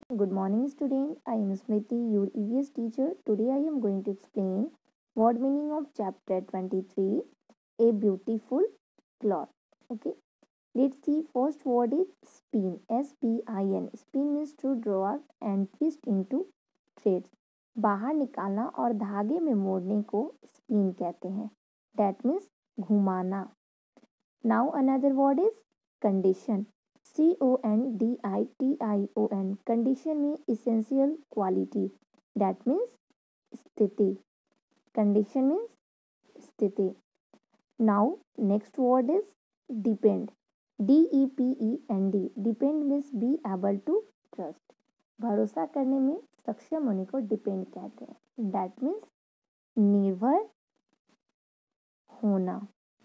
Good morning, student. I am Smriti, your EVS teacher. Today, I am going to explain word meaning of chapter 23, a beautiful cloth. Okay, let's see. First word is spin. S-P-I-N. Spin means to draw out and twist into threads. बाहर निकालना और धागे में मोड़ने को spin कहते हैं. That means घुमाना. Now another word is condition. CONDITION. Condition means essential quality. That means स्थिति. Condition means स्थिति. Now next word is depend. DEPEND. Depend means be able to trust. भरोसा करने में सक्षम होने को डिपेंड कहते हैं. That means निर्भर होना.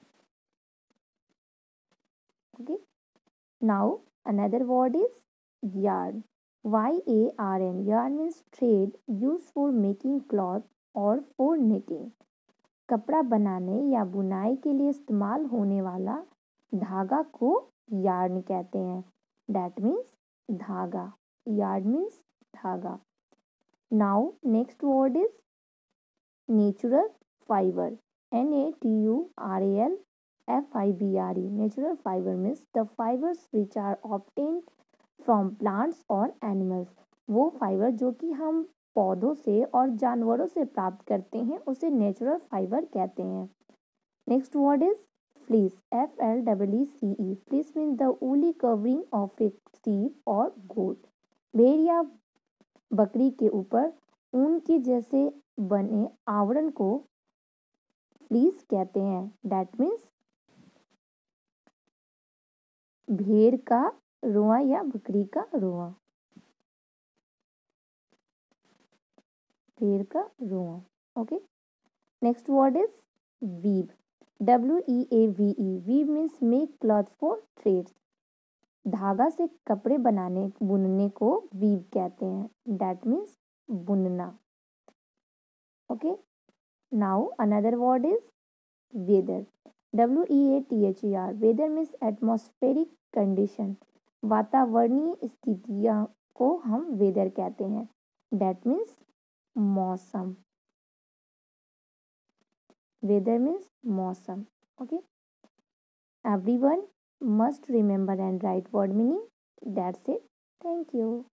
Okay. Now another word is yarn. YARN. Yarn means thread used for making cloth or for knitting. कपड़ा बनाने या बुनाई के लिए इस्तेमाल होने वाला धागा को यार्न कहते हैं. That means धागा. Yarn means धागा. Now next word is natural fiber. NATURAL FIBRE. Natural fiber means the fibers which are obtained from plants or animals. वो फाइबर जो कि हम पौधों से और जानवरों से प्राप्त करते हैं उसे नेचुरल फाइबर कहते हैं. Next word is fleece. FLEECE. Fleece means the woolly covering of a sheep और गोट. भेड़ या बकरी के ऊपर ऊन के जैसे बने आवरण को फ्लीस कहते हैं. दैट मीन्स भेड़ का रोआ या बकरी का रोआ. भेड़ का रोआ. Okay. Next word is weave. WEAVE. Weave means make cloth for threads. धागा से कपड़े बनाने बुनने को वीव कहते हैं. दैट मीन्स बुनना. Okay. Now another word is weather. WEATHER. Weather means atmospheric condition. वातावरणीय स्थितियां को हम वेदर कहते हैं. दैट मीन्स मौसम. वेदर मीन्स मौसम. Okay. Everyone must remember and write word meaning. That's it. Thank you.